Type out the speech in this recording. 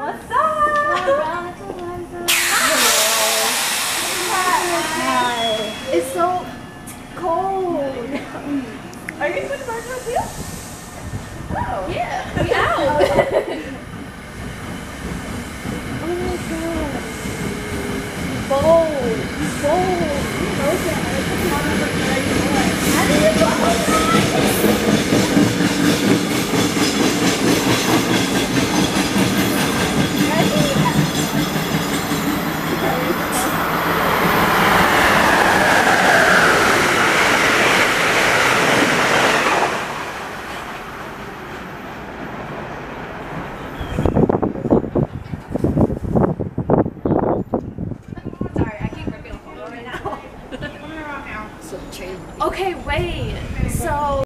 What's up? Hi. It's so cold. Are you switching back to you? Oh. Yeah.